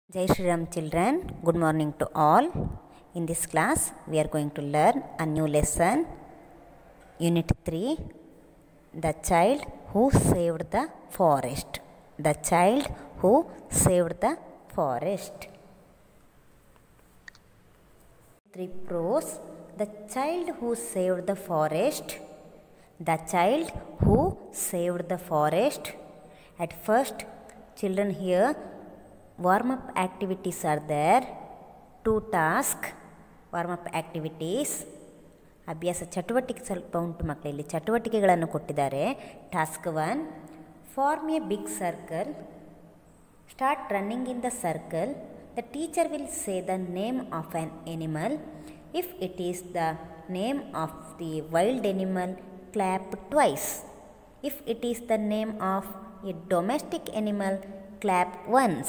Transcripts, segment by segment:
Jai Shri Ram children, good morning to all. In this class, we are going to learn a new lesson, Unit 3, The Child Who Saved the Forest. The Child Who Saved the Forest. 3 prose. The child who saved the forest. The child who saved the forest. At first, children here, warm-up activities are there. 2 tasks, warm-up activities. ಅಭ್ಯಾಸ ಚಟುವಟಿಕೆ ಸ್ವಲ್ಪ ಉಂಟು ಮಕ್ಕಳಲ್ಲಿ ಚಟುವಟಿಕೆಗಳನ್ನು ಕೊಟ್ಟಿದ್ದಾರೆ. Task 1, form a big circle, start running in the circle. The teacher will say the name of an animal. If it is the name of the wild animal, clap twice. If it is the name of a domestic animal, clap once.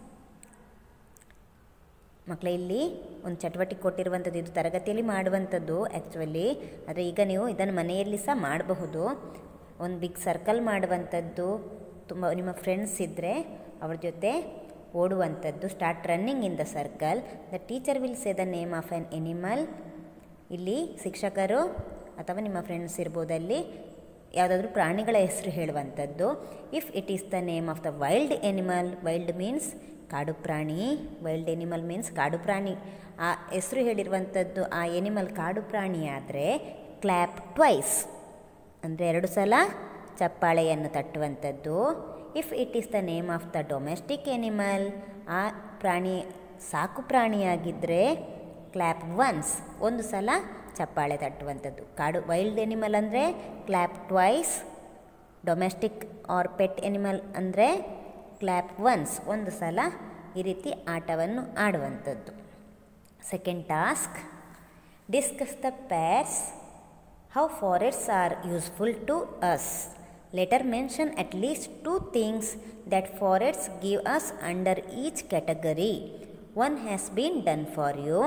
ಮಕ್ಕಳ ಇಲ್ಲಿ ಒಂದು ಚಟುವಟಿಕೆ ಕೊಟ್ಟಿರುವಂಥದ್ದು, ಇದು ತರಗತಿಯಲ್ಲಿ ಮಾಡುವಂಥದ್ದು actually. ಆದರೆ ಈಗ ನೀವು ಇದನ್ನು ಮನೆಯಲ್ಲಿ ಸಹ ಮಾಡಬಹುದು. ಒಂದು ಬಿಗ್ ಸರ್ಕಲ್ ಮಾಡುವಂಥದ್ದು, ತುಂಬ ನಿಮ್ಮ ಫ್ರೆಂಡ್ಸ್ ಇದ್ದರೆ ಅವ್ರ ಜೊತೆ ಓಡುವಂಥದ್ದು. Start running in the circle. The teacher will say the name of an animal. ಇಲ್ಲಿ ಶಿಕ್ಷಕರು ಅಥವಾ ನಿಮ್ಮ ಫ್ರೆಂಡ್ಸ್ ಇರ್ಬೋದಲ್ಲಿ ಯಾವುದಾದ್ರೂ ಪ್ರಾಣಿಗಳ ಹೆಸರು ಹೇಳುವಂಥದ್ದು. If it is the name of the wild animal, wild means ಕಾಡು ಪ್ರಾಣಿ, ವೈಲ್ಡ್ ಎನಿಮಲ್ ಮೀನ್ಸ್ ಕಾಡು ಪ್ರಾಣಿ. ಆ ಹೆಸರು ಹೇಳಿರುವಂಥದ್ದು ಆ ಎನಿಮಲ್ ಕಾಡು ಪ್ರಾಣಿ ಆದರೆ ಕ್ಲ್ಯಾಪ್ ಟ್ವೈಸ್ ಅಂದರೆ 2 ಸಲ ಚಪ್ಪಾಳೆಯನ್ನು ತಟ್ಟುವಂಥದ್ದು. If it is the name of the domestic animal, ಆ ಪ್ರಾಣಿ ಸಾಕು ಪ್ರಾಣಿಯಾಗಿದ್ದರೆ ಕ್ಲ್ಯಾಪ್ ಒನ್ಸ್, 1 ಸಲ ಚಪ್ಪಾಳೆ ತಟ್ಟುವಂಥದ್ದು. ಕಾಡು ವೈಲ್ಡ್ ಎನಿಮಲ್ ಅಂದರೆ clap twice, domestic or pet animal ಅಂದರೆ ಕ್ಲ್ಯಾಪ್ ಒನ್ಸ್, 1 ಸಲ ಈ ರೀತಿ ಆಟವನ್ನು ಆಡುವಂಥದ್ದು. Second task, discuss the pairs. How forests are useful to us. Letter mention at least 2 things that forests give us under each category. One has been done for you.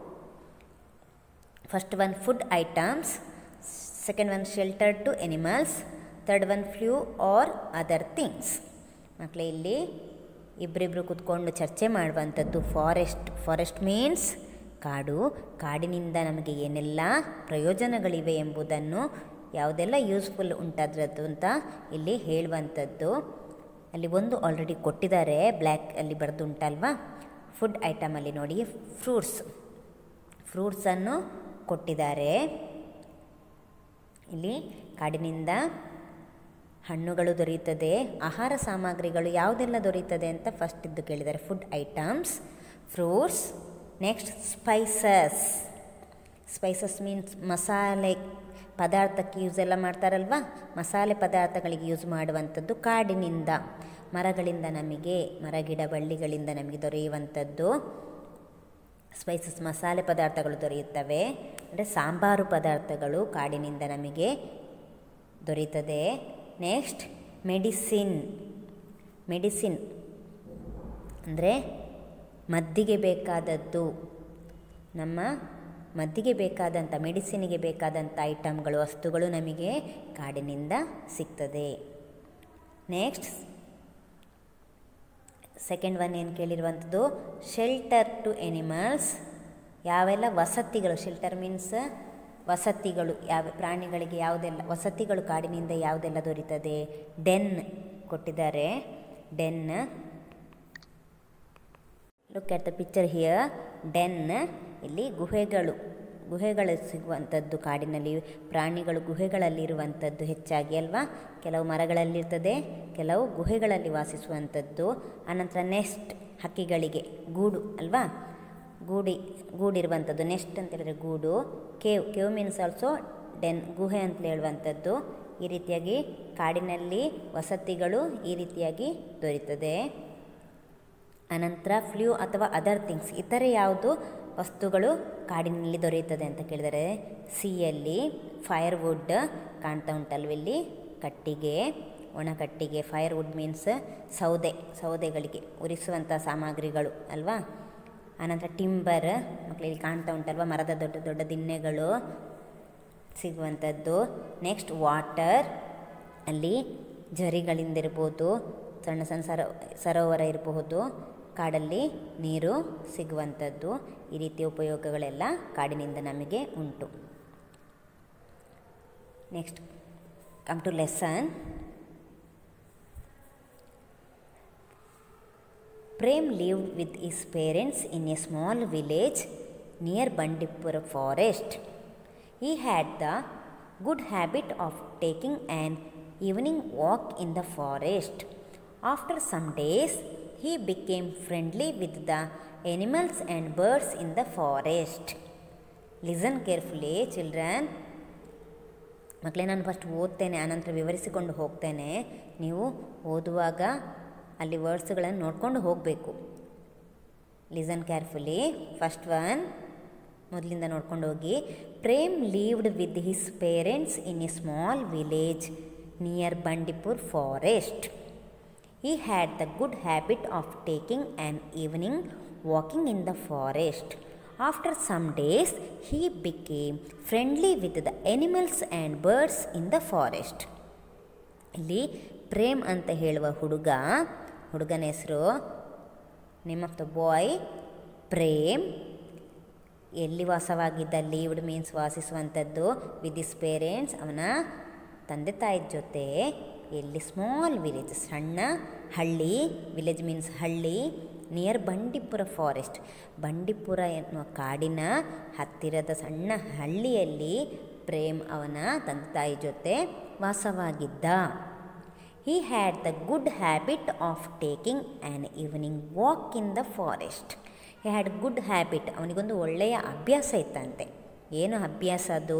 First one, food items. Second one, shelter to animals. Third one, fuel or other things. ಮಕ್ಕಳೇ ಇಲ್ಲಿ ಇಬ್ಬರಿಬ್ಬರು ಕೂತ್ಕೊಂಡು ಚರ್ಚೆ ಮಾಡುವಂಥದ್ದು. Forest means ಕಾಡು. ಕಾಡಿನಿಂದ ನಮಗೆ ಏನೆಲ್ಲ ಪ್ರಯೋಜನಗಳಿವೆ ಎಂಬುದನ್ನು, ಯಾವುದೆಲ್ಲ ಯೂಸ್ಫುಲ್ ಉಂಟಾದ್ರದ್ದು ಅಂತ ಇಲ್ಲಿ ಹೇಳುವಂಥದ್ದು. ಅಲ್ಲಿ ಒಂದು ಆಲ್ರೆಡಿ ಕೊಟ್ಟಿದ್ದಾರೆ, ಬ್ಲ್ಯಾಕ್ ಅಲ್ಲಿ ಬರೆದು ಉಂಟಲ್ವಾ. ಫುಡ್ ಐಟಮಲ್ಲಿ ನೋಡಿ, ಫ್ರೂಟ್ಸನ್ನು ಕೊಟ್ಟಿದ್ದಾರೆ. ಇಲ್ಲಿ ಕಾಡಿನಿಂದ ಹಣ್ಣುಗಳು ದೊರೆಯುತ್ತದೆ, ಆಹಾರ ಸಾಮಗ್ರಿಗಳು ಯಾವುದೆಲ್ಲ ದೊರೆಯುತ್ತದೆ ಅಂತ ಫಸ್ಟ್ ಇದ್ದು ಕೇಳಿದ್ದಾರೆ. Food items, fruits. Next spices means ಮಸಾಲೆ ಪದಾರ್ಥಕ್ಕೆ ಯೂಸ್ ಎಲ್ಲ ಮಾಡ್ತಾರಲ್ವ, ಮಸಾಲೆ ಪದಾರ್ಥಗಳಿಗೆ ಯೂಸ್ ಮಾಡುವಂಥದ್ದು. ಕಾಡಿನಿಂದ, ಮರಗಳಿಂದ ನಮಗೆ, ಮರಗಿಡ ಬಳ್ಳಿಗಳಿಂದ ನಮಗೆ ದೊರೆಯುವಂಥದ್ದು ಸ್ಪೈಸಸ್, ಮಸಾಲೆ ಪದಾರ್ಥಗಳು ದೊರೆಯುತ್ತವೆ. ಅಂದರೆ ಸಾಂಬಾರು ಪದಾರ್ಥಗಳು ಕಾಡಿನಿಂದ ನಮಗೆ ದೊರೆಯುತ್ತದೆ. ನೆಕ್ಸ್ಟ್ ಮೆಡಿಸಿನ್ ಅಂದರೆ ಮದ್ದಿಗೆ ಬೇಕಾದದ್ದು, ನಮ್ಮ ಮದ್ದಿಗೆ ಬೇಕಾದಂಥ, ಮೆಡಿಸಿನಿಗೆ ಬೇಕಾದಂಥ ಐಟಮ್ಗಳು, ವಸ್ತುಗಳು ನಮಗೆ ಕಾಡಿನಿಂದ ಸಿಗ್ತದೆ. ನೆಕ್ಸ್ಟ್ ಸೆಕೆಂಡ್ ಒನ್ ಏನು ಕೇಳಿರುವಂಥದ್ದು, ಶೆಲ್ಟರ್ ಟು ಎನಿಮಲ್ಸ್. ಯಾವೆಲ್ಲ ವಸತಿಗಳು, ಶೆಲ್ಟರ್ ಮೀನ್ಸ್ ವಸತಿಗಳು, ಯಾವ ಪ್ರಾಣಿಗಳಿಗೆ ಯಾವುದೆಲ್ಲ ವಸತಿಗಳು ಕಾಡಿನಿಂದ ಯಾವುದೆಲ್ಲ ದೊರೀತದೆ. ಡೆನ್ ಕೊಟ್ಟಿದ್ದಾರೆ. Den, look at the picture here. Den, ಇಲ್ಲಿ ಗುಹೆಗಳು ಸಿಗುವಂಥದ್ದು. ಕಾಡಿನಲ್ಲಿ ಪ್ರಾಣಿಗಳು ಗುಹೆಗಳಲ್ಲಿರುವಂಥದ್ದು ಹೆಚ್ಚಾಗಿ ಅಲ್ವಾ. ಕೆಲವು ಮರಗಳಲ್ಲಿರ್ತದೆ, ಕೆಲವು ಗುಹೆಗಳಲ್ಲಿ ವಾಸಿಸುವಂಥದ್ದು. ಆನಂತರ ನೆಸ್ಟ್, ಹಕ್ಕಿಗಳಿಗೆ ಗೂಡು ಅಲ್ವಾ, ಗೂಡಿರುವಂಥದ್ದು. ನೆಸ್ಟ್ ಅಂತ ಹೇಳಿದ್ರೆ ಗೂಡು. ಕೇವ್ ಮೀನ್ಸ್ ಆಲ್ಸೋ ಡೆನ್, ಗುಹೆ ಅಂತ ಹೇಳುವಂಥದ್ದು. ಈ ರೀತಿಯಾಗಿ ಕಾಡಿನಲ್ಲಿ ವಸತಿಗಳು ಈ ರೀತಿಯಾಗಿ ದೊರೆಯುತ್ತದೆ. ಅನಂತರ ಫ್ಲೂ ಅಥವಾ ಅದರ್ ಥಿಂಗ್ಸ್, ಇತರೆ ಯಾವುದು ವಸ್ತುಗಳು ಕಾಡಿನಲ್ಲಿ ದೊರೆಯುತ್ತದೆ ಅಂತ ಕೇಳಿದರೆ. ಸಿಯಲ್ಲಿ ಫೈರ್ವುಡ್ ಕಾಣ್ತಾ ಉಂಟಲ್ವಿಲ್ಲಿ, ಕಟ್ಟಿಗೆ, ಒಣ ಕಟ್ಟಿಗೆ. ಫೈರ್ವುಡ್ ಮೀನ್ಸ್ ಸೌದೆಗಳಿಗೆ ಉರಿಸುವಂಥ ಸಾಮಗ್ರಿಗಳು ಅಲ್ವಾ. ಆನಂತರ ಟಿಂಬರ್, ಮಕ್ಕಳಿಲ್ಲಿ ಕಾಣ್ತಾ ಉಂಟಲ್ವ, ಮರದ ದೊಡ್ಡ ದೊಡ್ಡ ದಿಣ್ಣೆಗಳು ಸಿಗುವಂಥದ್ದು. ನೆಕ್ಸ್ಟ್ ವಾಟರ್, ಅಲ್ಲಿ ಝರಿಗಳಿಂದಿರ್ಬೋದು, ಸಣ್ಣ ಸಣ್ಣ ಸರೋವರ ಇರಬಹುದು. ಕಾಡಲ್ಲಿ ನೀರು ಸಿಗುವಂಥದ್ದು. ಈ ರೀತಿಯ ಉಪಯೋಗಗಳೆಲ್ಲ ಕಾಡಿನಿಂದ ನಮಗೆ ಉಂಟು. Next come to lesson. Prem lived with his parents in a small village near Bandipur forest. He had the good habit of taking an evening walk in the forest. After some days, he became friendly with the animals and birds in the forest. Listen carefully, children. ಮಕ್ಕಳೇ, ನಾನು first ಓದ್ತೇನೆ, ಆನಂತರ ವಿವರಿಸಿಕೊಂಡು ಹೋಗ್ತೇನೆ. ನೀವು ಓದುವಾಗ ಅಲ್ಲಿ ವರ್ಡ್ಸ್ಗಳನ್ನು ನೋಡ್ಕೊಂಡು ಹೋಗಬೇಕು. Listen carefully. First one ಮೊದಲಿಂದ ನೋಡ್ಕೊಂಡು ಹೋಗಿ. Prem lived with his parents in a small village near Bandipur forest. He had the good habit of taking an evening walking in the forest. After some days, he became friendly with the animals and birds in the forest. ಇಲ್ಲಿ ಪ್ರೇಮ್ ಅಂತ ಹೇಳುವ ಹುಡುಗನ ಹೆಸರು, name of the boy Prem. ಎಲ್ಲಿ ವಾಸವಾಗಿದ್ದ? Lived means ವಾಸಿಸುವಂಥದ್ದು. With his parents, ಅವನ ತಂದೆ ತಾಯಿ ಜೊತೆ. ಎಲ್ಲಿ? ಸ್ಮಾಲ್ ವಿಲೇಜ್, ಸಣ್ಣ ಹಳ್ಳಿ. ವಿಲೇಜ್ ಮೀನ್ಸ್ ಹಳ್ಳಿ. ನಿಯರ್ ಬಂಡೀಪುರ ಫಾರೆಸ್ಟ್, ಬಂಡೀಪುರ ಎನ್ನುವ ಕಾಡಿನ ಹತ್ತಿರದ ಸಣ್ಣ ಹಳ್ಳಿಯಲ್ಲಿ ಪ್ರೇಮ್ ಅವನ ತಂದೆ ತಾಯಿ ಜೊತೆ ವಾಸವಾಗಿದ್ದ. He had the good habit of taking an evening walk in the forest. He had good habit, ಅವನಿಗೊಂದು ಒಳ್ಳೆಯ ಅಭ್ಯಾಸ ಇತ್ತಂತೆ. ಏನು ಅಭ್ಯಾಸ ಅದು?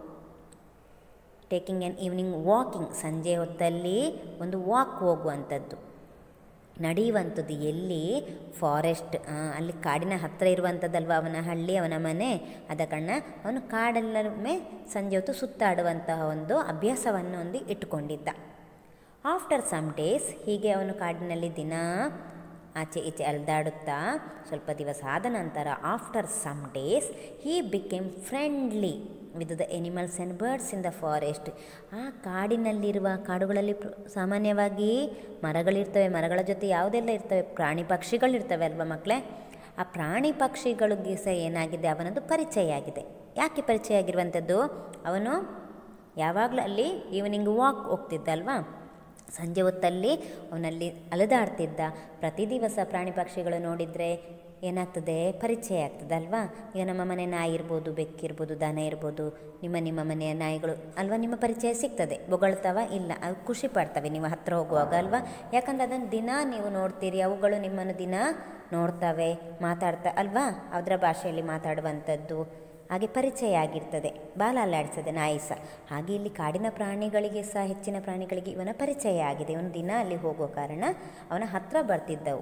ಟೇಕಿಂಗ್ ಆ್ಯನ್ ಈವ್ನಿಂಗ್ ವಾಕಿಂಗ್, ಸಂಜೆ ಹೊತ್ತಲ್ಲಿ ಒಂದು ವಾಕ್ ಹೋಗುವಂಥದ್ದು, ನಡೆಯುವಂಥದ್ದು. ಎಲ್ಲಿ? ಫಾರೆಸ್ಟ್, ಅಲ್ಲಿ ಕಾಡಿನ ಹತ್ತಿರ ಇರುವಂಥದ್ದಲ್ವ ಅವನ ಹಳ್ಳಿ, ಅವನ ಮನೆ. ಆದ ಕಾರಣ ಅವನು ಕಾಡಲ್ಲೊಮ್ಮೆ ಸಂಜೆ ಹೊತ್ತು ಸುತ್ತಾಡುವಂತಹ ಒಂದು ಅಭ್ಯಾಸವನ್ನು ಒಂದು ಇಟ್ಟುಕೊಂಡಿದ್ದ. ಆಫ್ಟರ್ ಸಮ್ ಡೇಸ್, ಹೀಗೆ ಅವನು ಕಾಡಿನಲ್ಲಿ ದಿನ ಆಚೆ ಈಚೆ ಅಲೆದಾಡುತ್ತಾ ಸ್ವಲ್ಪ ದಿವಸ ಆದ ನಂತರ, after some days he became friendly with the animals and birds in the forest. ಆ ಕಾಡುಗಳಲ್ಲಿ ಸಾಮಾನ್ಯವಾಗಿ ಮರಗಳಿರ್ತವೆ. ಮರಗಳ ಜೊತೆ ಯಾವುದೆಲ್ಲ ಇರ್ತವೆ? ಪ್ರಾಣಿ ಪಕ್ಷಿಗಳಿರ್ತವೆ ಅಲ್ವ ಮಕ್ಕಳೇ? ಆ ಪ್ರಾಣಿ ಪಕ್ಷಿಗಳಿಗೆ ಸಹ ಏನಾಗಿದೆ? ಅವನದು ಪರಿಚಯ ಆಗಿದೆ. ಯಾಕೆ ಪರಿಚಯ ಆಗಿರುವಂಥದ್ದು? ಅವನು ಯಾವಾಗಲೂ ಅಲ್ಲಿ ಈವ್ನಿಂಗ್ ವಾಕ್ ಹೋಗ್ತಿದ್ದ ಅಲ್ವಾ, ಸಂಜೆ ಹೊತ್ತಲ್ಲಿ ಅವನಲ್ಲಿ ಅಲೆದಾಡ್ತಿದ್ದ. ಪ್ರತಿ ದಿವಸ ಪ್ರಾಣಿ ಪಕ್ಷಿಗಳು ನೋಡಿದರೆ ಏನಾಗ್ತದೆ? ಪರಿಚಯ ಆಗ್ತದೆ ಅಲ್ವಾ? ಈಗ ನಮ್ಮ ಮನೆ ನಾಯಿ ಇರ್ಬೋದು, ಬೆಕ್ಕಿರ್ಬೋದು, ದನ ಇರ್ಬೋದು, ನಿಮ್ಮ ಮನೆಯ ನಾಯಿಗಳು ಅಲ್ವಾ, ನಿಮ್ಮ ಪರಿಚಯ ಸಿಗ್ತದೆ. ಬೊಗಳ್ತಾವ? ಇಲ್ಲ, ಅದು ಖುಷಿ ಪಡ್ತವೆ ನೀವು ಹತ್ತಿರ ಹೋಗುವಾಗ ಅಲ್ವಾ. ಯಾಕಂದರೆ ಅದನ್ನು ದಿನ ನೀವು ನೋಡ್ತೀರಿ, ಅವುಗಳು ನಿಮ್ಮನ್ನು ದಿನ ನೋಡ್ತವೆ, ಮಾತಾಡ್ತಾ ಅಲ್ವಾ, ಅದರ ಭಾಷೆಯಲ್ಲಿ ಮಾತಾಡುವಂಥದ್ದು. ಹಾಗೆ ಪರಿಚಯ ಆಗಿರ್ತದೆ, ಬಾಲ ಅಲ್ಲಾಡಿಸ್ತದೆ ನಾಯಿ ಸಹ. ಹಾಗೆ ಇಲ್ಲಿ ಕಾಡಿನ ಪ್ರಾಣಿಗಳಿಗೆ ಸಹ, ಹೆಚ್ಚಿನ ಪ್ರಾಣಿಗಳಿಗೆ ಇವನ ಪರಿಚಯ ಆಗಿದೆ. ಇವನು ದಿನ ಅಲ್ಲಿ ಹೋಗೋ ಕಾರಣ ಅವನ ಹತ್ತಿರ ಬರ್ತಿದ್ದವು.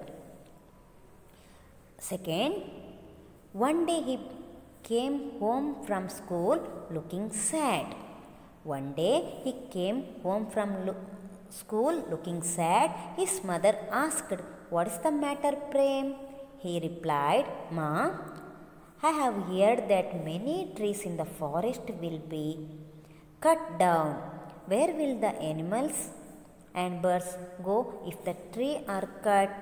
Second, one day he came home from school looking sad. One day he came home from school looking sad. His mother asked, "What is the matter, Prem?" He replied, "Ma, I have heard that many trees in the forest will be cut down. Where will the animals and birds go if the tree are cut?"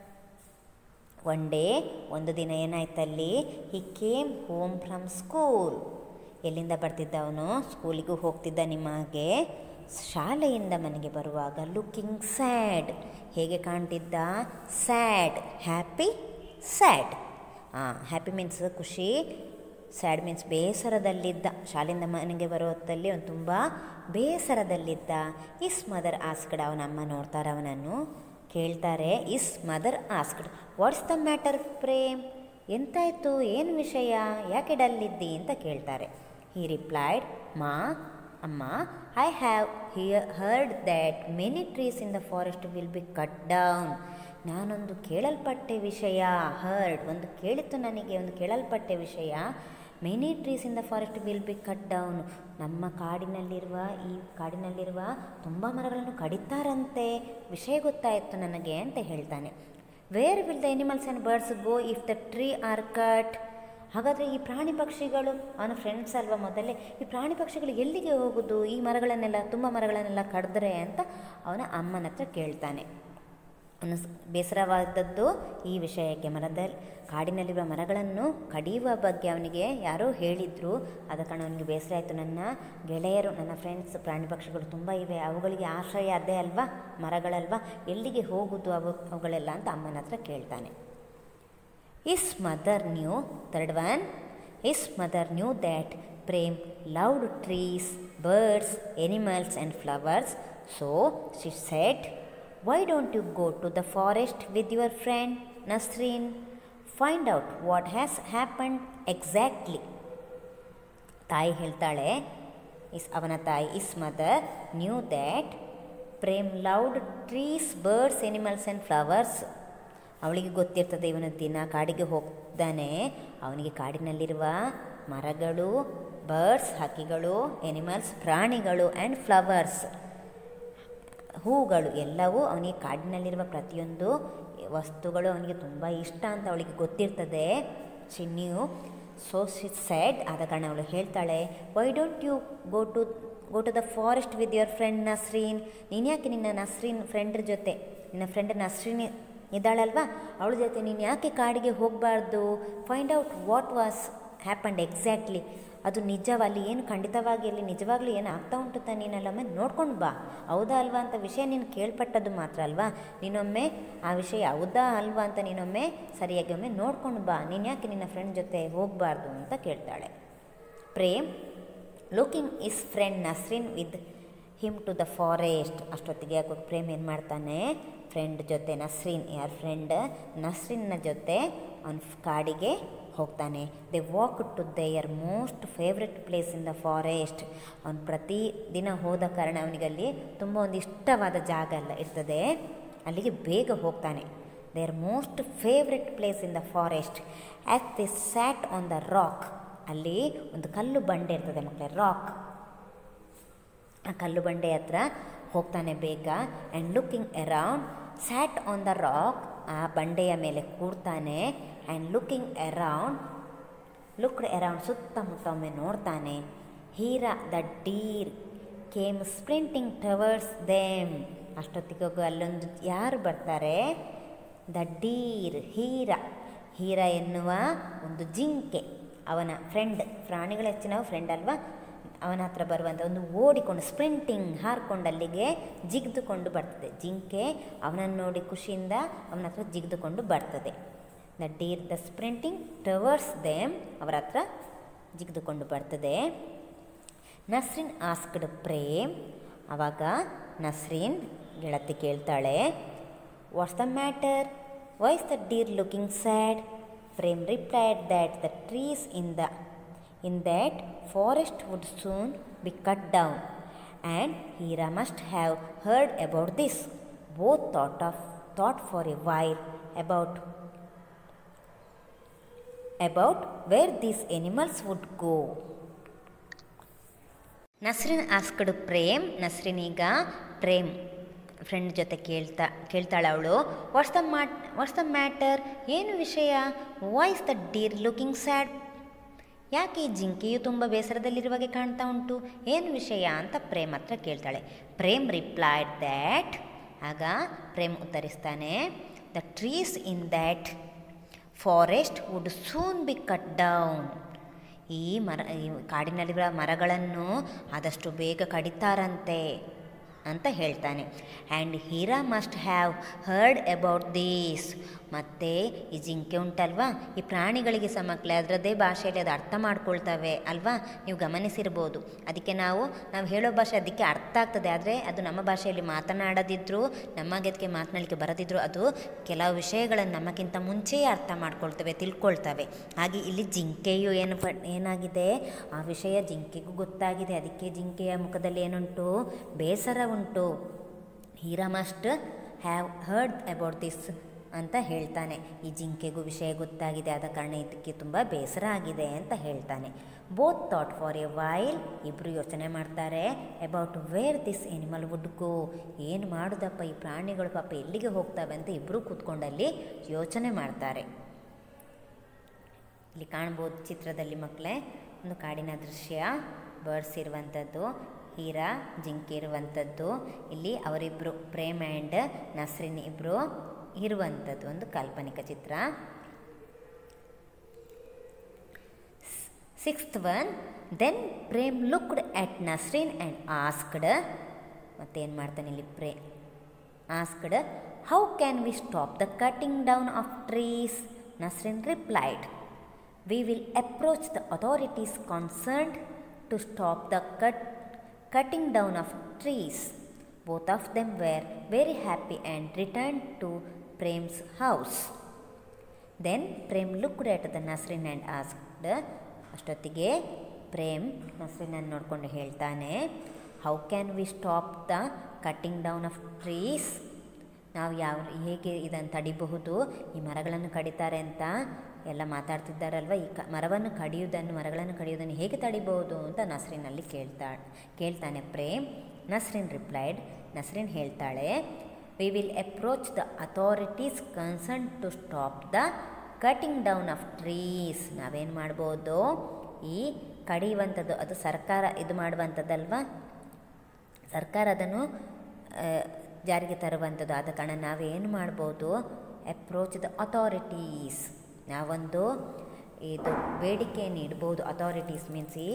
ಒಂದು ದಿನ ಏನಾಯ್ತಲ್ಲಿ? He came home from school. ಎಲ್ಲಿಂದ ಬರ್ತಿದ್ದ ಅವನು? ಸ್ಕೂಲಿಗೂ ಹೋಗ್ತಿದ್ದ ನಿಮ್ಮ ಹಾಗೆ. ಶಾಲೆಯಿಂದ ಮನೆಗೆ ಬರುವಾಗ ಲುಕಿಂಗ್ ಸ್ಯಾಡ್, ಹೇಗೆ ಕಾಣ್ತಿದ್ದ? Sad. Happy, sad. Happy means ಖುಷಿ, ಸ್ಯಾಡ್ ಮೀನ್ಸ್ ಬೇಸರದಲ್ಲಿದ್ದ. ಶಾಲೆಯಿಂದ ಮನೆಗೆ ಬರೋ ಹೊತ್ತಲ್ಲಿ ಅವನು ತುಂಬ ಬೇಸರದಲ್ಲಿದ್ದ. ಇಸ್ ಮದರ್ ಆಸ್ಕ್ಡ್, ಅವನಮ್ಮ ನೋಡ್ತಾರೆ, ಅವನನ್ನು ಕೇಳ್ತಾರೆ. His mother asked, what's the matter Prem? ಎಂತಾಯಿತು, ಏನು ವಿಷಯ, ಯಾಕೆ ಡಲ್ಲಿದ್ದಿ ಅಂತ ಕೇಳ್ತಾರೆ. ಹಿ ರಿಪ್ಲೈಡ್, ಮಾ, ಅಮ್ಮ, I have heard that many trees in the forest will be cut down. ನಾನೊಂದು ಕೇಳಲ್ಪಟ್ಟೆ ವಿಷಯ, ಹರ್ಡ್ ಒಂದು ಕೇಳಿತ್ತು ನನಗೆ, ಒಂದು ಕೇಳಲ್ಪಟ್ಟೆ ವಿಷಯ. Many trees in the forest will be cut down. ನಮ್ಮ ಕಾಡಿನಲ್ಲಿರುವ ತುಂಬ ಮರಗಳನ್ನು ಕಡಿತಾರಂತೆ, ವಿಷಯ ಗೊತ್ತಾಯಿತು ನನಗೆ ಅಂತ ಹೇಳ್ತಾನೆ. Where will the animals and birds go if the tree are cut? ಹಾಗಾದರೆ ಈ ಪ್ರಾಣಿ ಪಕ್ಷಿಗಳು, ಅವನ ಫ್ರೆಂಡ್ಸ್ ಅಲ್ವಾ ಮೊದಲೇ, ಈ ಪ್ರಾಣಿ ಪಕ್ಷಿಗಳು ಎಲ್ಲಿಗೆ ಹೋಗೋದು ಈ ತುಂಬ ಮರಗಳನ್ನೆಲ್ಲ ಕಡಿದ್ರೆ ಅಂತ ಅವನ ಅಮ್ಮನ ಹತ್ರ ಕೇಳ್ತಾನೆ. ಅವನು ಬೇಸರವಾದದ್ದು ಈ ವಿಷಯಕ್ಕೆ, ಕಾಡಿನಲ್ಲಿರುವ ಮರಗಳನ್ನು ಕಡಿಯುವ ಬಗ್ಗೆ ಅವನಿಗೆ ಯಾರೋ ಹೇಳಿದರು. ಆದ ಕಾರಣ ಅವನಿಗೆ ಬೇಸರ ಆಯಿತು. ನನ್ನ ಗೆಳೆಯರು, ನನ್ನ ಫ್ರೆಂಡ್ಸ್, ಪ್ರಾಣಿ ಪಕ್ಷಿಗಳು ತುಂಬ ಇವೆ, ಅವುಗಳಿಗೆ ಆಶ್ರಯ ಅದೇ ಅಲ್ವಾ, ಮರಗಳಲ್ವಾ, ಎಲ್ಲಿಗೆ ಹೋಗುವುದು ಅವುಗಳೆಲ್ಲ ಅಂತ ಅಮ್ಮನ ಹತ್ರ ಕೇಳ್ತಾನೆ. His mother knew, third one, his mother knew that Prem loved trees, birds, animals and flowers. So she said, "Why don't you go to the forest with your friend Nasreen? Find out what has happened exactly." ತಾಯಿ ಹೇಳ್ತಾಳೆ, ಅವನ ತಾಯಿ his mother knew that Prem loved trees, birds, animals and flowers. ಅವಳಿಗೆ ಗೊತ್ತಿರ್ತದೆ ಇವನು ದಿನ ಕಾಡಿಗೆ ಹೋಗ್ತಾನೆ, ಅವನಿಗೆ ಕಾಡಿನಲ್ಲಿರುವ ಮರಗಳು, ಬರ್ಡ್ಸ್ ಹಕ್ಕಿಗಳು, ಎನಿಮಲ್ಸ್ ಪ್ರಾಣಿಗಳು ಆ್ಯಂಡ್ ಫ್ಲವರ್ಸ್ ಹೂಗಳು ಎಲ್ಲವೂ ಅವನಿಗೆ ಕಾಡಿನಲ್ಲಿರುವ ಪ್ರತಿಯೊಂದು ವಸ್ತುಗಳು ಅವನಿಗೆ ತುಂಬ ಇಷ್ಟ ಅಂತ ಅವಳಿಗೆ ಗೊತ್ತಿರ್ತದೆ. She knew. So she said, ಆದ ಕಾರಣ ಅವಳು ಹೇಳ್ತಾಳೆ, why don't you go to the forest with your friend Nasreen. ನೀನು ಯಾಕೆ ನಿನ್ನ ನಸ್ರೀನ್ ಫ್ರೆಂಡ್ರ ಜೊತೆ, ನಿನ್ನ ಫ್ರೆಂಡ್ ನಸ್ರೀನ್ ಇದ್ದಾಳಲ್ವಾ, ಅವಳ ಜೊತೆ ನೀನು ಯಾಕೆ ಕಾಡಿಗೆ ಹೋಗಬಾರ್ದು? Find out what was happened exactly. ಅದು ನಿಜವಲ್ಲಿ ಏನು ಖಂಡಿತವಾಗಿ ಅಲ್ಲಿ ನಿಜವಾಗ್ಲೂ ಏನು ಆಗ್ತಾ ಉಂಟು ಅಂತ ನೀನಲ್ಲೊಮ್ಮೆ ನೋಡ್ಕೊಂಡು ಬಾ. ಹೌದಾ ಅಲ್ವಾ ಅಂತ ವಿಷಯ ನೀನು ಕೇಳ್ಪಟ್ಟದ್ದು ಮಾತ್ರ ಅಲ್ವಾ, ನೀನೊಮ್ಮೆ ಆ ವಿಷಯ ಹೌದಾ ಅಲ್ವಾ ಅಂತ ನೀನೊಮ್ಮೆ ಸರಿಯಾಗಿ ಒಮ್ಮೆ ನೋಡ್ಕೊಂಡು ಬಾ. ನೀನು ಯಾಕೆ ನಿನ್ನ ಫ್ರೆಂಡ್ ಜೊತೆ ಹೋಗಬಾರ್ದು ಅಂತ ಕೇಳ್ತಾಳೆ. Prem looking his friend Nasreen with him to the forest. ಅಷ್ಟೊತ್ತಿಗೆ ಯಾಕೆ ಪ್ರೇಮ್ ಏನು ಮಾಡ್ತಾನೆ, ಫ್ರೆಂಡ್ ಜೊತೆ ನಸ್ರೀನ್, ಯಾರ ಫ್ರೆಂಡ್ ನಸ್ರೀನ್ನ ಜೊತೆ ಅವನ ಕಾಡಿಗೆ ಹೋಗ್ತಾನೆ. They walk to their most favourite place in the forest. ಅವನು ಪ್ರತಿ ದಿನ ಹೋದ ಕಾರಣ ಅವನಿಗಲ್ಲಿ ತುಂಬ ಒಂದು ಇಷ್ಟವಾದ ಜಾಗ ಎಲ್ಲ ಇರ್ತದೆ, ಅಲ್ಲಿಗೆ ಬೇಗ ಹೋಗ್ತಾನೆ. Their most favourite place in the forest. As they sat on the rock. ಅಲ್ಲಿ ಒಂದು ಕಲ್ಲು ಬಂಡೆ ಇರ್ತದೆ ಮಕ್ಕಳೇ, ರಾಕ್. ಆ ಕಲ್ಲು ಬಂಡೆ ಹತ್ರ ಹೋಗ್ತಾನೆ ಬೇಗ. And looking around, sat on the rock, ಆ ಬಂಡೆಯ ಮೇಲೆ ಕೂಡ್ತಾನೆ. ಆ್ಯಂಡ್ ಲುಕ್ಡ್ ಅರೌಂಡ್, ಸುತ್ತಮುತ್ತ ಒಮ್ಮೆ ನೋಡ್ತಾನೆ. Heera the deer came sprinting towards them. ಅಷ್ಟೊತ್ತಿಗೆ ಅಲ್ಲೊಂದು ಯಾರು ಬರ್ತಾರೆ, ದ ಡೀರ್, ಹೀರ ಎನ್ನುವ ಒಂದು ಜಿಂಕೆ, ಅವನ ಫ್ರೆಂಡ್, ಪ್ರಾಣಿಗಳ ಹೆಚ್ಚಿನ ಫ್ರೆಂಡ್ ಅಲ್ವಾ, ಅವನ ಹತ್ರ ಬರುವಂಥ ಒಂದು ಓಡಿಕೊಂಡು ಸ್ಪ್ರಿಂಟಿಂಗ್ ಹಾರಿಕೊಂಡು ಅಲ್ಲಿಗೆ ಜಿಗಿದುಕೊಂಡು ಬರ್ತದೆ. ಜಿಂಕೆ ಅವನನ್ನು ನೋಡಿ ಖುಷಿಯಿಂದ ಅವನ ಹತ್ರ ಜಿಗಿದುಕೊಂಡು ಬರ್ತದೆ. The deer the sprinting towards them, ಅವರ ಹತ್ರ ಜಿಗಿದುಕೊಂಡು ಬರ್ತದೆ. ನಸ್ರೀನ್ ಆಸ್ಕ್ಡ್ ಪ್ರೇಮ್. ಆವಾಗ ನಸ್ರೀನ್ ಗೆಳತಿ ಕೇಳ್ತಾಳೆ, what's the matter, why is the deer looking sad? Prem replied that the trees in that forest would soon be cut down, and Hira must have heard about this. Both thought for a while about where these animals would go. Nasreen asked Prem. Nasreen ಈಗ Prem friend ಜೊತೆ ಕೇಳ್ತಾಳೆ ಅವಳು, what's the matter, ಏನು ವಿಷಯ? Why is the deer looking sad? ಯಾಕೆ ಈ ಜಿಂಕೆಯು ತುಂಬ ಬೇಸರದಲ್ಲಿರುವಾಗೆ ಕಾಣ್ತಾ ಉಂಟು, ಏನು ವಿಷಯ ಅಂತ ಪ್ರೇಮ್ ಹತ್ರ ಕೇಳ್ತಾಳೆ. ಪ್ರೇಮ್ ರಿಪ್ಲೈಡ್ ದ್ಯಾಟ್, ಆಗ ಪ್ರೇಮ್ ಉತ್ತರಿಸ್ತಾನೆ, the trees in that forest would soon be cut down. ಈ ಕಾಡಿನಲ್ಲಿರುವ ಮರಗಳನ್ನು ಆದಷ್ಟು ಬೇಗ ಕಡಿತಾರಂತೆ ಅಂತ ಹೇಳ್ತಾನೆ. And Heera must have heard about these. ಮತ್ತು ಈ ಜಿಂಕೆ ಉಂಟಲ್ವಾ, ಈ ಪ್ರಾಣಿಗಳಿಗೆ ಸಹ ಮಕ್ಕಳೇ ಅದರದ್ದೇ ಭಾಷೆಯಲ್ಲಿ ಅದು ಅರ್ಥ ಮಾಡ್ಕೊಳ್ತವೆ ಅಲ್ವಾ, ನೀವು ಗಮನಿಸಿರ್ಬೋದು. ಅದಕ್ಕೆ ನಾವು ಹೇಳೋ ಭಾಷೆ ಅದಕ್ಕೆ ಅರ್ಥ ಆಗ್ತದೆ, ಆದರೆ ಅದು ನಮ್ಮ ಭಾಷೆಯಲ್ಲಿ ಮಾತನಾಡದಿದ್ದರೂ, ನಮಗೆ ಅದಕ್ಕೆ ಮಾತನಾಡಲಿಕ್ಕೆ ಬರದಿದ್ದರೂ ಅದು ಕೆಲವು ವಿಷಯಗಳನ್ನು ನಮಗಿಂತ ಮುಂಚೆಯೇ ಅರ್ಥ ಮಾಡ್ಕೊಳ್ತವೆ, ತಿಳ್ಕೊಳ್ತವೆ. ಹಾಗೆ ಇಲ್ಲಿ ಜಿಂಕೆಯು ಏನಾಗಿದೆ, ಆ ವಿಷಯ ಜಿಂಕೆಗೂ ಗೊತ್ತಾಗಿದೆ. ಅದಕ್ಕೆ ಜಿಂಕೆಯ ಮುಖದಲ್ಲಿ ಏನುಂಟು, ಬೇಸರ ಉಂಟು. Heera must have heard about this ಅಂತ ಹೇಳ್ತಾನೆ. ಈ ಜಿಂಕೆಗೂ ವಿಷಯ ಗೊತ್ತಾಗಿದೆ, ಆದ ಕಾರಣ ಇದಕ್ಕೆ ತುಂಬ ಬೇಸರ ಆಗಿದೆ ಅಂತ ಹೇಳ್ತಾನೆ. Both thought for a while, ಇಬ್ಬರು ಯೋಚನೆ ಮಾಡ್ತಾರೆ. About where this animal would go, ಏನು ಮಾಡೋದಪ್ಪ ಈ ಪ್ರಾಣಿಗಳು ಪಾಪ ಎಲ್ಲಿಗೆ ಹೋಗ್ತವೆ ಅಂತ ಇಬ್ಬರು ಕೂತ್ಕೊಂಡಲ್ಲಿ ಯೋಚನೆ ಮಾಡ್ತಾರೆ. ಇಲ್ಲಿ ಕಾಣ್ಬೋದು ಚಿತ್ರದಲ್ಲಿ ಮಕ್ಕಳೇ, ಒಂದು ಕಾಡಿನ ದೃಶ್ಯ, ಬರ್ಡ್ಸ್ ಇರುವಂಥದ್ದು. ಹೀರಾ ಜಿಂಕೆ ಇರುವಂಥದ್ದು. ಇಲ್ಲಿ ಅವರಿಬ್ಬರು ಪ್ರೇಮ್ ಆ್ಯಂಡ್ ನಸ್ರಿನ್ ಇಬ್ಬರು ಇರುವಂಥದ್ದು ಒಂದು ಕಾಲ್ಪನಿಕ ಚಿತ್ರ. 6th one, then Prem looked at Nasrin and asked, ಮತ್ತೇನು ಮಾಡ್ತಾನೆ ಇಲ್ಲಿ asked, how can we stop the cutting down of trees? Nasrin replied, we will approach the authorities concerned to stop the cutting down of trees. Both of them were very happy and returned to Prem's house. Then Prem looked at the Nasrin and asked, ಅಷ್ಟೊತ್ತಿಗೆ ಪ್ರೇಮ್ ನಸ್ರಿನನ್ನು ನೋಡಿಕೊಂಡು ಹೇಳ್ತಾನೆ, how can we stop the cutting down of trees? ನಾವು ಹೇಗೆ ಇದನ್ನು ತಡಿಬಹುದು? ಈ ಮರಗಳನ್ನು ಕಡಿತಾರೆ ಅಂತ ಎಲ್ಲ ಮಾತಾಡ್ತಿದ್ದಾರಲ್ವ, ಈ ಮರಗಳನ್ನು ಕಡಿಯುವುದನ್ನು ಹೇಗೆ ತಡಿಬಹುದು ಅಂತ ನಸ್ರಿನಲ್ಲಿ ಕೇಳ್ತಾನೆ ಪ್ರೇಮ್. ನಸ್ರಿನ್ ರಿಪ್ಲೈಡ್, ನಸ್ರಿನ್ ಹೇಳ್ತಾಳೆ, we will approach the authorities concern to stop the cutting down of trees. ನಾವೇನು ಮಾಡ್ಬೋದು? ಈ ಕಡಿಯುವಂಥದ್ದು ಅದು ಸರ್ಕಾರ ಇದು ಮಾಡುವಂಥದ್ದಲ್ವ, ಸರ್ಕಾರ ಅದನ್ನು ಜಾರಿಗೆ ತರುವಂಥದ್ದು. ಆದ ಕಾರಣ ನಾವೇನು ಮಾಡ್ಬೋದು? Approach the authorities. ನಾವೊಂದು ಇದು ಬೇಡಿಕೆಯನ್ನು ಇಡ್ಬೋದು. ಅಥಾರಿಟೀಸ್ ಮೀನ್ಸ್ ಈ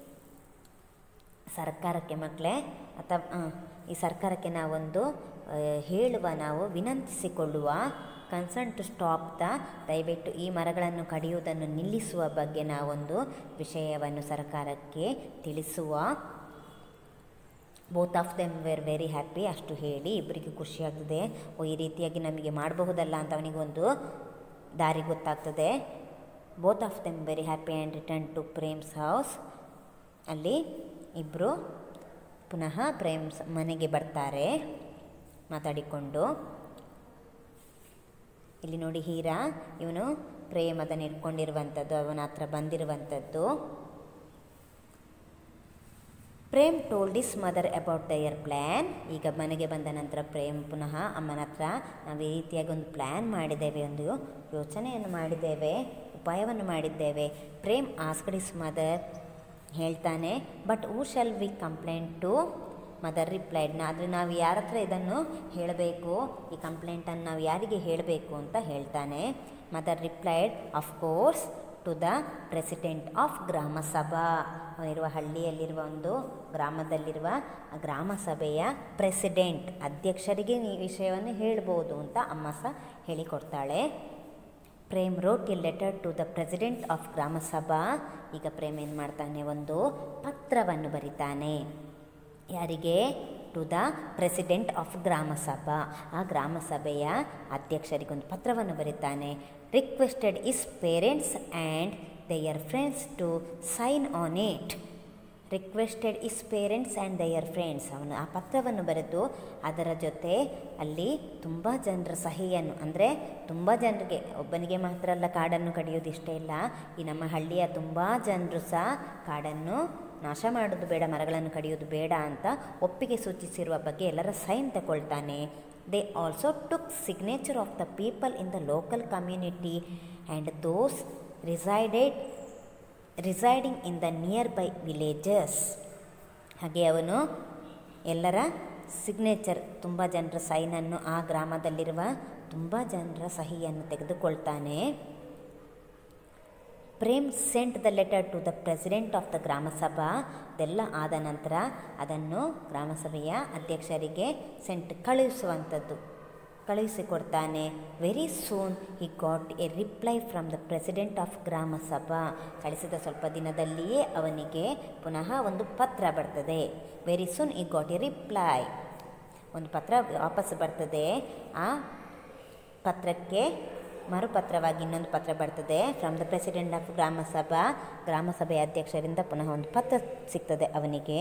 ಸರ್ಕಾರಕ್ಕೆ ಮಕ್ಕಳೇ, ಅಥವಾ ಈ ಸರ್ಕಾರಕ್ಕೆ ನಾವೊಂದು ನಾವು ವಿನಂತಿಸಿಕೊಳ್ಳುವ, ಕನ್ಸರ್ನ್ ಟು ಸ್ಟಾಪ್ ದ, ದಯವಿಟ್ಟು ಈ ಮರಗಳನ್ನು ಕಡಿಯುವುದನ್ನು ನಿಲ್ಲಿಸುವ ಬಗ್ಗೆ ನಾವೊಂದು ವಿಷಯವನ್ನು ಸರ್ಕಾರಕ್ಕೆ ತಿಳಿಸುವ. Both of them were very happy. ಅಷ್ಟು ಹೇಳಿ ಇಬ್ಬರಿಗೆ ಖುಷಿಯಾಗ್ತದೆ. ಈ ರೀತಿಯಾಗಿ ನಮಗೆ ಮಾಡಬಹುದಲ್ಲ ಅಂತ ಅವನಿಗೊಂದು ದಾರಿ ಗೊತ್ತಾಗ್ತದೆ. Both of them very happy and return to Prem's house. ಅಲ್ಲಿ ಇಬ್ಬರು ಪುನಃ ಪ್ರೇಮ್ಸ್ ಮನೆಗೆ ಬರ್ತಾರೆ ಮಾತಾಡಿಕೊಂಡು. ಇಲ್ಲಿ ನೋಡಿ, ಹೀರಾ ಇವನು ಪ್ರೇಮ್ ಅದನ್ನು ಇಟ್ಕೊಂಡಿರುವಂಥದ್ದು, ಅವನ ಹತ್ರ ಬಂದಿರುವಂಥದ್ದು. Prem told his mother about their plan. ಈಗ ಮನೆಗೆ ಬಂದ ನಂತರ ಪ್ರೇಮ್ ಪುನಃ ಅಮ್ಮನ ಹತ್ರ ನಾವು ಈ ರೀತಿಯಾಗಿ ಒಂದು ಪ್ಲ್ಯಾನ್ ಮಾಡಿದ್ದೇವೆ, ಒಂದು ಯೋಚನೆಯನ್ನು ಮಾಡಿದ್ದೇವೆ, ಉಪಾಯವನ್ನು ಮಾಡಿದ್ದೇವೆ. ಪ್ರೇಮ್ ಆಸ್ಕ್ಡ್ ಹಿಸ್ ಮದರ್, ಹೇಳ್ತಾನೆ, but who shall we complaint to? Mother replied, ಆದರೆ ನಾವು ಯಾರ ಹತ್ರ ಇದನ್ನು ಹೇಳಬೇಕು, ಈ ಕಂಪ್ಲೇಂಟನ್ನು ನಾವು ಯಾರಿಗೆ ಹೇಳಬೇಕು ಅಂತ ಹೇಳ್ತಾನೆ. Mother replied, of course to the president of gram sabha. ಅವನಿರುವ ಹಳ್ಳಿಯಲ್ಲಿರುವ ಒಂದು ಗ್ರಾಮದಲ್ಲಿರುವ ಗ್ರಾಮ ಸಭೆಯ ಪ್ರೆಸಿಡೆಂಟ್, ಅಧ್ಯಕ್ಷರಿಗೆ ಈ ವಿಷಯವನ್ನು ಹೇಳ್ಬೋದು ಅಂತ ಅಮ್ಮ ಸಹ ಹೇಳಿಕೊಡ್ತಾಳೆ. Prem wrote a letter to the president of gram sabha. ಈಗ ಪ್ರೇಮ್ ಏನು ಮಾಡ್ತಾನೆ? ಒಂದು ಪತ್ರವನ್ನು ಬರಿತಾನೆ. ಯಾರಿಗೆ? To the president of gram ಸಭಾ. ಆ ಗ್ರಾಮ ಸಭೆಯ ಅಧ್ಯಕ್ಷರಿಗೆ ಒಂದು ಪತ್ರವನ್ನು ಬರೀತಾನೆ. Requested his parents and their friends to sign on it. Requested his parents and their friends. ಅವನು ಆ ಪತ್ರವನ್ನು ಬರೆದು ಅದರ ಜೊತೆ ಅಲ್ಲಿ ತುಂಬ ಜನರ ಸಹಿಯನ್ನು, ಅಂದರೆ ತುಂಬ ಜನರಿಗೆ, ಒಬ್ಬನಿಗೆ ಮಾತ್ರ ಅಲ್ಲ ಕಾಡನ್ನು ಕಡಿಯೋದು ಇಷ್ಟ ಇಲ್ಲ, ಈ ನಮ್ಮ ಹಳ್ಳಿಯ ತುಂಬ ಜನರು ಸಹ ಕಾಡನ್ನು ನಾಶ ಮಾಡೋದು ಬೇಡ, ಮರಗಳನ್ನು ಕಡಿಯೋದು ಬೇಡ ಅಂತ ಒಪ್ಪಿಗೆ ಸೂಚಿಸಿರುವ ಬಗ್ಗೆ ಎಲ್ಲರ ಸೈನ್ ತಗೊಳ್ತಾನೆ. They also took signature of the people in the local community and those residing in the nearby villages. ಹಾಗೆ ಅವನು ಎಲ್ಲರ ಸಿಗ್ನೇಚರ್, ತುಂಬ ಜನರ ಸೈನನ್ನು, ಆ ಗ್ರಾಮದಲ್ಲಿರುವ ತುಂಬ ಜನರ ಸಹಿಯನ್ನು ತೆಗೆದುಕೊಳ್ತಾನೆ. Prem sent the letter to the president of the gram sabha. ಇದೆಲ್ಲ ಆದ ನಂತರ ಅದನ್ನು ಗ್ರಾಮಸಭೆಯ ಅಧ್ಯಕ್ಷರಿಗೆ ಕಳುಹಿಸಿಕೊಡ್ತಾನೆ. Very soon he got a reply from the president of gram sabha. ಕಳಿಸಿದ ಸ್ವಲ್ಪ ದಿನದಲ್ಲಿಯೇ ಅವನಿಗೆ ಪುನಃ ಒಂದು ಪತ್ರ ಬರ್ತದೆ. Very soon he got a reply, ಒಂದು ಪತ್ರ ವಾಪಸ್ ಬರ್ತದೆ. ಆ ಪತ್ರಕ್ಕೆ ಮರುಪತ್ರವಾಗಿ ಇನ್ನೊಂದು ಪತ್ರ ಬರ್ತದೆ. From the president of gram ಸಭಾ, ಗ್ರಾಮಸಭೆಯ ಅಧ್ಯಕ್ಷರಿಂದ ಪುನಃ ಒಂದು ಪತ್ರ ಸಿಗ್ತದೆ ಅವನಿಗೆ.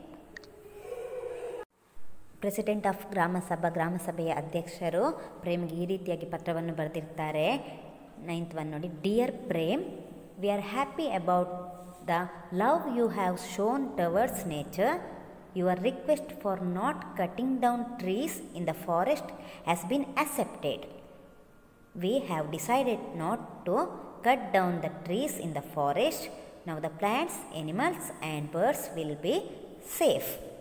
ಪ್ರೆಸಿಡೆಂಟ್ ಆಫ್ ಗ್ರಾಮ ಸಭೆಯ ಅಧ್ಯಕ್ಷರು ಪ್ರೇಮ್ಗೆ ಈ ರೀತಿಯಾಗಿ ಪತ್ರವನ್ನು ಬರೆದಿರ್ತಾರೆ. 9th one ನೋಡಿ. Dear Prem, we are happy about the love you have shown towards nature. Your request for not cutting down trees in the forest has been accepted. We have decided not to cut down the trees in the forest. Now the plants, animals and birds will be safe.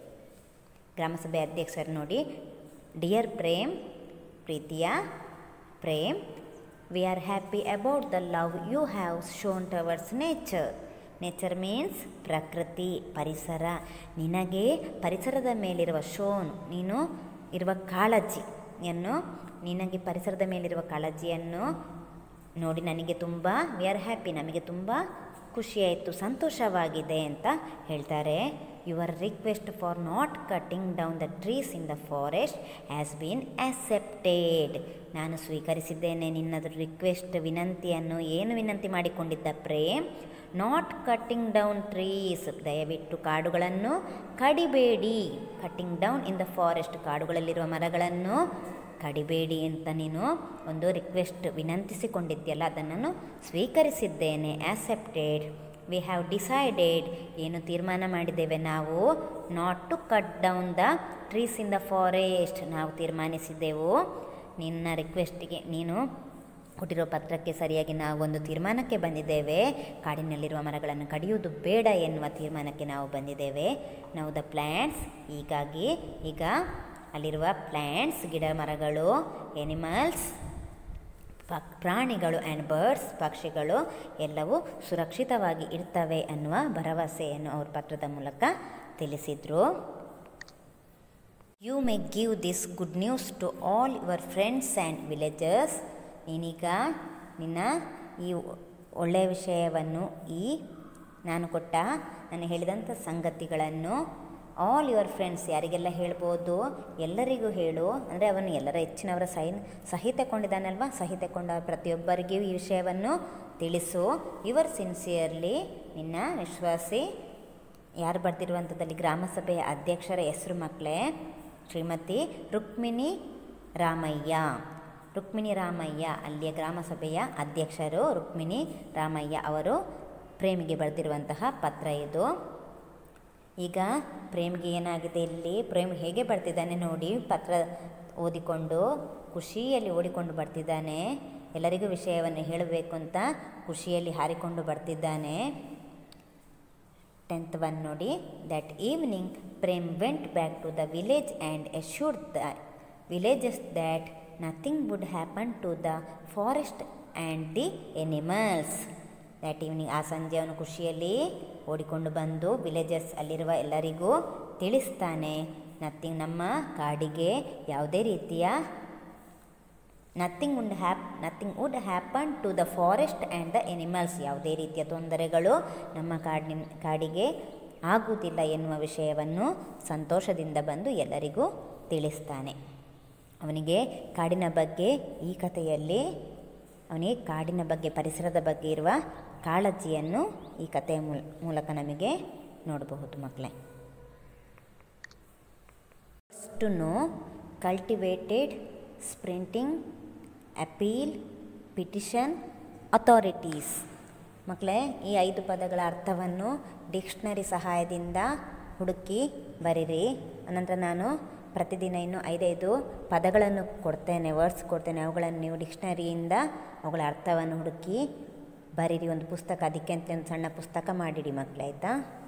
ಗ್ರಾಮಸಭೆ ಅಧ್ಯಕ್ಷರು ನೋಡಿ, dear Prem, ಪ್ರೀತಿಯ Prem, we are happy about the love you have shown towards nature. Nature means ಪ್ರಕೃತಿ, ಪರಿಸರ. ನಿನಗೆ ಪರಿಸರದ ಮೇಲಿರುವ ನೀನು ಇರುವ ಕಾಳಜಿಯನ್ನು, ನಿನಗೆ ಪರಿಸರದ ಮೇಲಿರುವ ಕಾಳಜಿಯನ್ನು ನೋಡಿ ನನಗೆ ತುಂಬ, ವಿ ಆರ್ ಹ್ಯಾಪಿ, ನಮಗೆ ತುಂಬ ಖುಷಿಯಾಯಿತು, ಸಂತೋಷವಾಗಿದೆ ಅಂತ ಹೇಳ್ತಾರೆ. Your request for not cutting down the trees in the forest has been accepted. ನಾನು ಸ್ವೀಕರಿಸಿದ್ದೇನೆ ನಿನ್ನದು ರಿಕ್ವೆಸ್ಟ್, ವಿನಂತಿಯನ್ನು. ಏನು ವಿನಂತಿ ಮಾಡಿಕೊಂಡಿದ್ದ ಪ್ರೇಮ್? ನಾಟ್ ಕಟ್ಟಿಂಗ್ ಡೌನ್ ಟ್ರೀಸ್, ದಯವಿಟ್ಟು ಕಾಡುಗಳನ್ನು ಕಡಿಬೇಡಿ. Cutting down in the forest, ಕಾಡುಗಳಲ್ಲಿರುವ ಮರಗಳನ್ನು ಕಡಿಬೇಡಿ ಅಂತ ನೀನು ಒಂದು ರಿಕ್ವೆಸ್ಟ್, ವಿನಂತಿಸಿಕೊಂಡಿದ್ಯಲ್ಲ, ಅದನ್ನು ಸ್ವೀಕರಿಸಿದ್ದೇನೆ. ಆಕ್ಸೆಪ್ಟೆಡ್. ವಿ ಹ್ಯಾವ್ ಡಿಸೈಡೆಡ್, ಏನು ತೀರ್ಮಾನ ಮಾಡಿದ್ದೇವೆ ನಾವು, not to cut down the trees in the forest, ನಾವು ತೀರ್ಮಾನಿಸಿದ್ದೆವು. ನಿನ್ನ ರಿಕ್ವೆಸ್ಟಿಗೆ, ನೀನು ಕೊಟ್ಟಿರೋ ಪತ್ರಕ್ಕೆ ಸರಿಯಾಗಿ ನಾವು ಒಂದು ತೀರ್ಮಾನಕ್ಕೆ ಬಂದಿದ್ದೇವೆ. ಕಾಡಿನಲ್ಲಿರುವ ಮರಗಳನ್ನು ಕಡಿಯುವುದು ಬೇಡ ಎನ್ನುವ ತೀರ್ಮಾನಕ್ಕೆ ನಾವು ಬಂದಿದ್ದೇವೆ. ನಾವು ದ ಪ್ಲ್ಯಾಂಟ್ಸ್, ಹೀಗಾಗಿ ಈಗ ಅಲ್ಲಿರುವ ಪ್ಲ್ಯಾಂಟ್ಸ್, ಗಿಡ ಮರಗಳು, ಎನಿಮಲ್ಸ್, ಪ್ರಾಣಿಗಳು, ಆ್ಯಂಡ್ ಬರ್ಡ್ಸ್, ಪಕ್ಷಿಗಳು ಎಲ್ಲವೂ ಸುರಕ್ಷಿತವಾಗಿ ಇರ್ತವೆ ಅನ್ನುವ ಭರವಸೆಯನ್ನು ಅವ್ರ ಪತ್ರದ ಮೂಲಕ ತಿಳಿಸಿದರು. You may give this good news to all your friends and villagers. ನೀನೀಗ ನಿನ್ನ ಈ ಒಳ್ಳೆಯ ವಿಷಯವನ್ನು, ನಾನು ಹೇಳಿದಂಥ ಸಂಗತಿಗಳನ್ನು ಆಲ್ ಯುವರ್ ಫ್ರೆಂಡ್ಸ್, ಯಾರಿಗೆಲ್ಲ ಹೇಳ್ಬೋದು, ಎಲ್ಲರಿಗೂ ಹೇಳು. ಅಂದರೆ ಅವನು ಎಲ್ಲರ ಹೆಚ್ಚಿನವರ ಸಹಿ ತಗೊಂಡಿದ್ದಾನಲ್ವ, ಸಹಿ ತಗೊಂಡ ಪ್ರತಿಯೊಬ್ಬರಿಗೂ ಈ ವಿಷಯವನ್ನು ತಿಳಿಸು. ಯುವರ್ ಸಿನ್ಸಿಯರ್ಲಿ, ನಿನ್ನ ವಿಶ್ವಾಸಿ. ಯಾರು ಬರ್ತಿರುವಂಥದ್ದಲ್ಲಿ ಗ್ರಾಮಸಭೆಯ ಅಧ್ಯಕ್ಷರ ಹೆಸರು ಮಕ್ಕಳೇ, ಶ್ರೀಮತಿ ರುಕ್ಮಿಣಿ ರಾಮಯ್ಯ. ರುಕ್ಮಿಣಿ ರಾಮಯ್ಯ ಅಲ್ಲಿಯ ಗ್ರಾಮಸಭೆಯ ಅಧ್ಯಕ್ಷರು ರುಕ್ಮಿಣಿ ರಾಮಯ್ಯ ಅವರು ಪ್ರೇಮಿಗೆ ಬರೆದಿರುವಂತಹ ಪತ್ರ ಇದು. ಈಗ ಪ್ರೇಮ್ಗೆ ಏನಾಗಿದೆ ಇಲ್ಲಿ, ಪ್ರೇಮ್ ಹೇಗೆ ಬರ್ತಿದ್ದಾನೆ ನೋಡಿ, ಪತ್ರ ಓದಿಕೊಂಡು ಖುಷಿಯಲ್ಲಿ ಓಡಿಕೊಂಡು ಬರ್ತಿದ್ದಾನೆ. ಎಲ್ಲರಿಗೂ ವಿಷಯವನ್ನು ಹೇಳಬೇಕು ಅಂತ ಖುಷಿಯಲ್ಲಿ ಹಾರಿಕೊಂಡು ಬರ್ತಿದ್ದಾನೆ. 10th one ನೋಡಿ. That evening Prem went back to the village and assured the villages that nothing would happen to the forest and the animals. That evening, ಆ ಸಂಜೆ ಅವನು ಖುಷಿಯಲ್ಲಿ ಓಡಿಕೊಂಡು ಬಂದು ವಿಲೇಜಸ್ ಅಲ್ಲಿರುವ ಎಲ್ಲರಿಗೂ ತಿಳಿಸ್ತಾನೆ, ನಮ್ಮ ಕಾಡಿಗೆ ಯಾವುದೇ ರೀತಿಯ nothing would happen to the forest and the animals, ಯಾವುದೇ ರೀತಿಯ ತೊಂದರೆಗಳು ನಮ್ಮ ಕಾಡಿಗೆ ಆಗುವುದಿಲ್ಲ ಎನ್ನುವ ವಿಷಯವನ್ನು ಸಂತೋಷದಿಂದ ಬಂದು ಎಲ್ಲರಿಗೂ ತಿಳಿಸ್ತಾನೆ. ಅವನಿಗೆ ಕಾಡಿನ ಬಗ್ಗೆ, ಈ ಕಥೆಯಲ್ಲಿ ಅವನಿಗೆ ಕಾಡಿನ ಬಗ್ಗೆ, ಪರಿಸರದ ಬಗ್ಗೆ ಇರುವ ಕಾಳಜಿಯನ್ನು ಈ ಕಥೆಯ ಮೂಲಕ ನಮಗೆ ನೋಡಬಹುದು ಮಕ್ಕಳೇ. To know, cultivated, sprinting, appeal, petition, authorities. ಮಕ್ಕಳೇ, ಈ 5 ಪದಗಳ ಅರ್ಥವನ್ನು ಡಿಕ್ಷನರಿ ಸಹಾಯದಿಂದ ಹುಡುಕಿ ಬರೀರಿ. ಅನಂತರ ನಾನು ಪ್ರತಿದಿನ ಇನ್ನೂ 5 ಪದಗಳನ್ನು ಕೊಡ್ತೇನೆ, ವರ್ಡ್ಸ್ ಕೊಡ್ತೇನೆ. ಅವುಗಳನ್ನು ನೀವು ಡಿಕ್ಷನರಿಯಿಂದ ಅವುಗಳ ಅರ್ಥವನ್ನು ಹುಡುಕಿ ಬರೀರಿ. ಒಂದು ಪುಸ್ತಕ, ಅದಕ್ಕೆ ಅಂತ ಒಂದು ಸಣ್ಣ ಪುಸ್ತಕ ಮಾಡಿಡಿ ಮಕ್ಕಳೇ, ಆಯಿತಾ?